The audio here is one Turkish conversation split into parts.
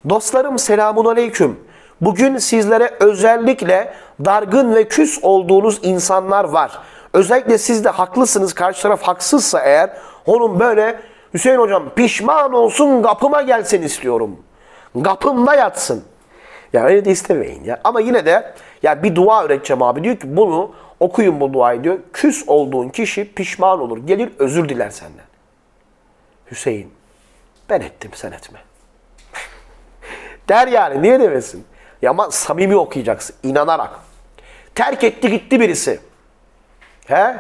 Dostlarım selamun aleyküm. Bugün sizlere özellikle dargın ve küs olduğunuz insanlar var. Özellikle siz de haklısınız, karşı taraf haksızsa eğer, onun böyle Hüseyin hocam pişman olsun kapıma gelsin istiyorum. Kapımda yatsın. Ya öyle de istemeyin ya. Ama yine de ya bir dua öğreteceğim abi. Diyor ki bunu okuyun bu duayı diyor. Küs olduğun kişi pişman olur. Gelir özür diler senden. Hüseyin ben ettim sen etme. Der yani, niye demesin? Ya ama samimi okuyacaksın, inanarak. Terk etti gitti birisi. He?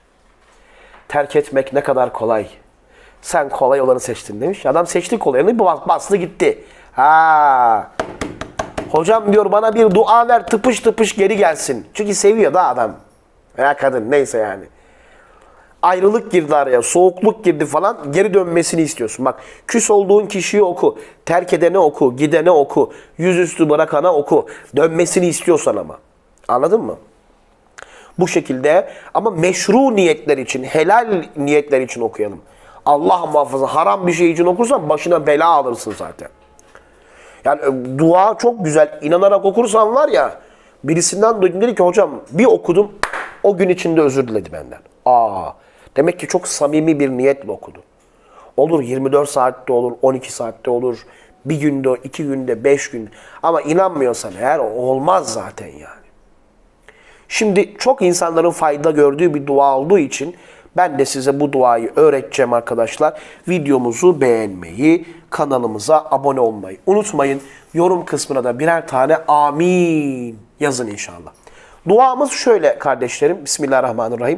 Terk etmek ne kadar kolay. Sen kolay olanı seçtin demiş. Adam seçti kolayını, bastı gitti. Ha. Hocam diyor bana bir dua ver, tıpış tıpış geri gelsin. Çünkü seviyor da adam. Veya kadın, neyse yani. Ayrılık girdi araya, soğukluk girdi falan, geri dönmesini istiyorsun. Bak, küs olduğun kişiyi oku, terk edene oku, gidene oku, yüzüstü bırakana oku. Dönmesini istiyorsan ama. Anladın mı? Bu şekilde ama meşru niyetler için, helal niyetler için okuyalım. Allah muhafaza haram bir şey için okursan başına bela alırsın zaten. Yani dua çok güzel, inanarak okursan var ya, birisinden duydum dedi ki hocam bir okudum, o gün içinde özür diledi benden. Demek ki çok samimi bir niyetle okudu. Olur 24 saatte olur, 12 saatte olur, bir günde, 2 günde, 5 günde. Ama inanmıyorsan eğer olmaz zaten yani. Şimdi çok insanların fayda gördüğü bir dua olduğu için ben de size bu duayı öğreteceğim arkadaşlar. Videomuzu beğenmeyi, kanalımıza abone olmayı unutmayın. Yorum kısmına da birer tane amin yazın inşallah. Duamız şöyle kardeşlerim. Bismillahirrahmanirrahim.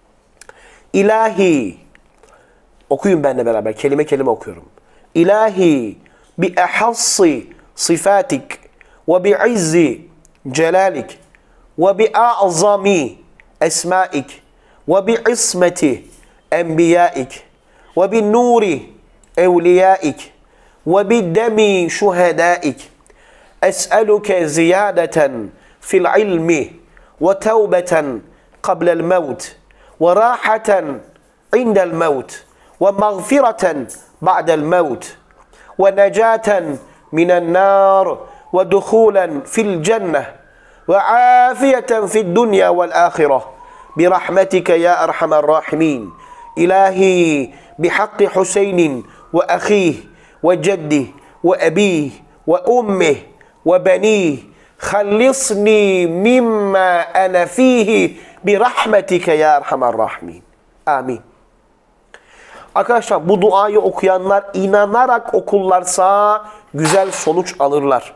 İlahi, okuyun benimle beraber, kelime kelime okuyorum. İlahi bi ehassi sifatik ve bi izzi celalik ve bi a'zami esmaik ve bi ismeti enbiyaik ve bi nuri evliyaik ve bi demi şuhadaik es'eluke ziyadeten fil ilmi ve tevbeten qablel mevt وراحة عند الموت ومغفرة بعد الموت ونجاة من النار ودخولا في الجنة وعافية في الدنيا والآخرة برحمتك يا أرحم الراحمين إلهي بحق حسين وأخيه وجده وأبيه وأمه وبنيه خلصني مما أنا فيه birahmetike ya erhamer rahimin. Amin. Arkadaşlar bu duayı okuyanlar inanarak okurlarsa güzel sonuç alırlar.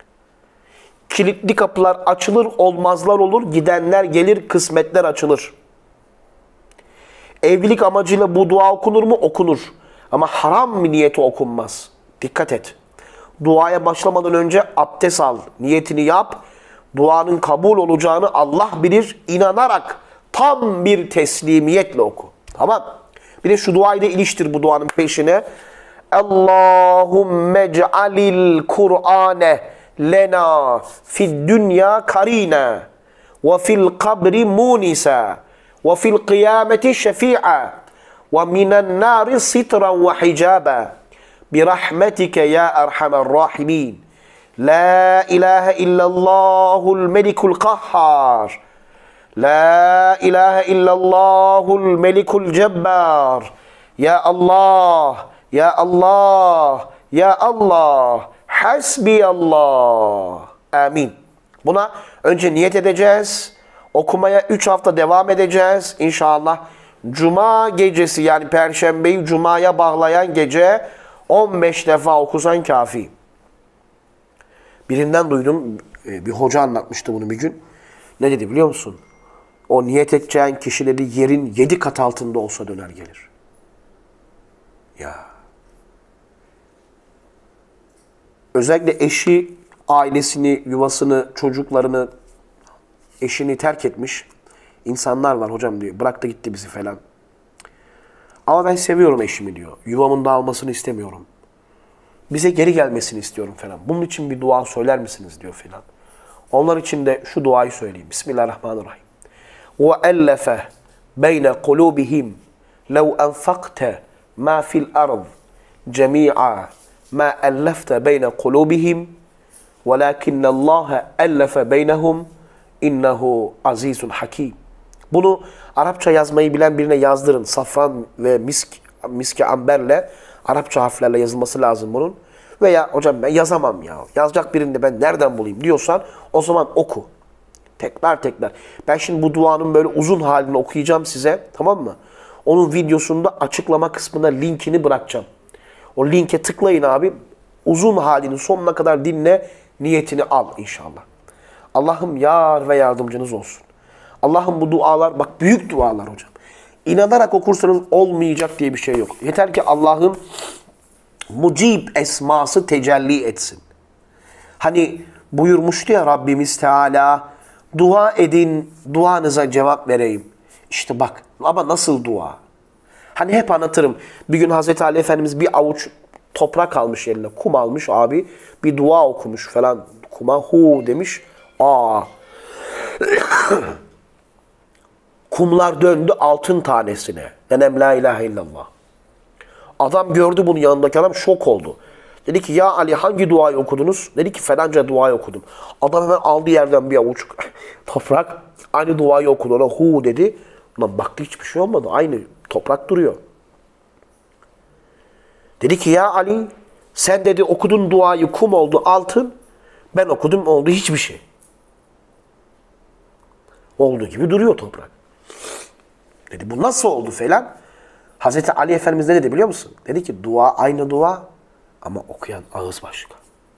Kilitli kapılar açılır, olmazlar olur, gidenler gelir, kısmetler açılır. Evlilik amacıyla bu dua okunur mu? Okunur. Ama haram bir niyeti okunmaz. Dikkat et. Duaya başlamadan önce abdest al, niyetini yap. Duanın kabul olacağını Allah bilir. İnanarak tam bir teslimiyetle oku. Tamam. Bir de şu duayı da iliştir bu duanın peşine. Allahümme cealil Kur'ane lena fid dünya karina ve fil kabri munisa ve fil kıyameti şefi'a ve minen nari sitran ve hicaba birahmetike ya erhamer rahimin. La ilahe illallahul melikul kahhar. La ilahe illallahul melikul cebbar. Ya Allah, ya Allah, ya Allah. Hasbiyallah. Amin. Buna önce niyet edeceğiz. Okumaya 3 hafta devam edeceğiz inşallah. Cuma gecesi yani Perşembeyi Cuma'ya bağlayan gece 15 defa okusan kafi. Birinden duydum, bir hoca anlatmıştı bunu bir gün. Ne dedi biliyor musun? O niyet edeceğin kişileri yerin 7 kat altında olsa döner gelir. Ya. Özellikle eşi, ailesini, yuvasını, çocuklarını, eşini terk etmiş insanlar var hocam diyor. Bıraktı gitti bizi falan. Ama ben seviyorum eşimi diyor. Yuvamın dağılmasını istemiyorum. Bize geri gelmesini istiyorum falan. Bunun için bir dua söyler misiniz diyor falan. Onlar için de şu duayı söyleyeyim. Bismillahirrahmanirrahim. وَأَلَّفَ بَيْنَ قُلُوبِهِمْ لَوْ أَنْفَقْتَ مَا فِي الْأَرْضِ جَمِيعًا مَا أَلَّفْتَ بَيْنَ قُلُوبِهِمْ وَلَاكِنَّ اللّٰهَ أَلَّفَ بَيْنَهُمْ اِنَّهُ عَز۪يزٌ حَك۪يمٌ. Bunu Arapça yazmayı bilen birine yazdırın. Safran ve miski amberle, Arapça harflerle yazılması lazım bunun. Veya hocam ben yazamam ya, yazacak birini ben nereden bulayım diyorsan o zaman oku. Tekrar tekrar. Ben şimdi bu duanın böyle uzun halini okuyacağım size, tamam mı? Onun videosunda açıklama kısmına linkini bırakacağım. O linke tıklayın abi. Uzun halini sonuna kadar dinle, niyetini al inşallah. Allah'ım yar ve yardımcınız olsun. Allah'ım bu dualar, bak büyük dualar hocam. İnanarak okursanız olmayacak diye bir şey yok. Yeter ki Allah'ın mucib esması tecelli etsin. Hani buyurmuştu ya Rabbimiz Teala, dua edin, duanıza cevap vereyim. İşte bak ama nasıl dua? Hani hep anlatırım. Bir gün Hazreti Ali Efendimiz bir avuç toprak almış eline, kum almış abi. Bir dua okumuş falan. Kuma hu demiş. Aa. Kumlar döndü altın tanesine. Denem la ilahe illallah. Adam gördü bunu, yanındaki adam şok oldu. Dedi ki ya Ali hangi duayı okudunuz? Dedi ki falanca duayı okudum. Adam hemen aldı yerden bir avuç toprak. Aynı duayı okudu. Ona hu dedi. Ulan baktı hiçbir şey olmadı. Aynı toprak duruyor. Dedi ki ya Ali sen dedi okudun duayı, kum oldu altın. Ben okudum oldu hiçbir şey. Olduğu gibi duruyor toprak. Dedi bu nasıl oldu falan. Hazreti Ali Efendimiz ne dedi biliyor musun? Dedi ki dua aynı dua ama okuyan ağız başka.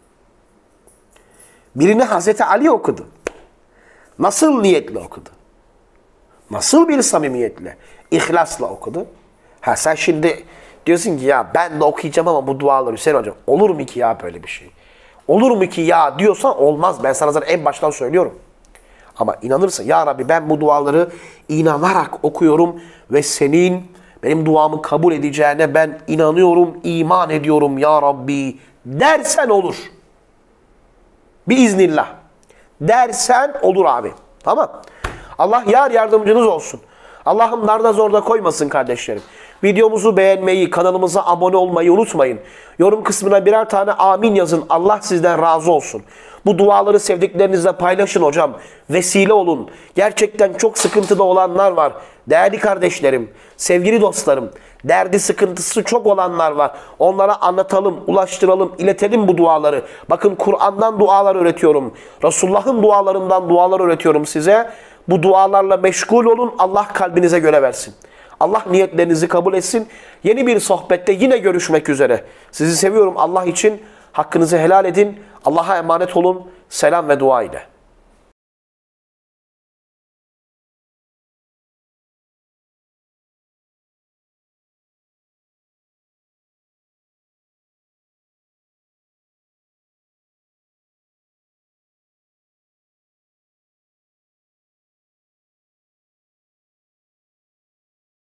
Birini Hazreti Ali okudu. Nasıl niyetle okudu? Nasıl bir samimiyetle, ihlasla okudu? Ha sen şimdi diyorsun ki ya ben de okuyacağım ama bu duaları Hüseyin hocam olur mu ki ya böyle bir şey? Olur mu ki ya diyorsan olmaz. Ben sana zaten en baştan söylüyorum. Ama inanırsa ya Rabbi ben bu duaları inanarak okuyorum ve senin benim duamı kabul edeceğine ben inanıyorum, iman ediyorum ya Rabbi dersen olur. Biiznillah. Dersen olur abi. Tamam. Allah yar yardımcınız olsun. Allah'ım darda zorda koymasın kardeşlerim. Videomuzu beğenmeyi, kanalımıza abone olmayı unutmayın. Yorum kısmına birer tane amin yazın. Allah sizden razı olsun. Bu duaları sevdiklerinizle paylaşın hocam. Vesile olun. Gerçekten çok sıkıntıda olanlar var. Değerli kardeşlerim, sevgili dostlarım, derdi sıkıntısı çok olanlar var. Onlara anlatalım, ulaştıralım, iletelim bu duaları. Bakın Kur'an'dan dualar öğretiyorum. Resulullah'ın dualarından dualar öğretiyorum size. Bu dualarla meşgul olun. Allah kalbinize göre versin. Allah niyetlerinizi kabul etsin. Yeni bir sohbette yine görüşmek üzere. Sizi seviyorum Allah için. Hakkınızı helal edin. Allah'a emanet olun. Selam ve dua ile.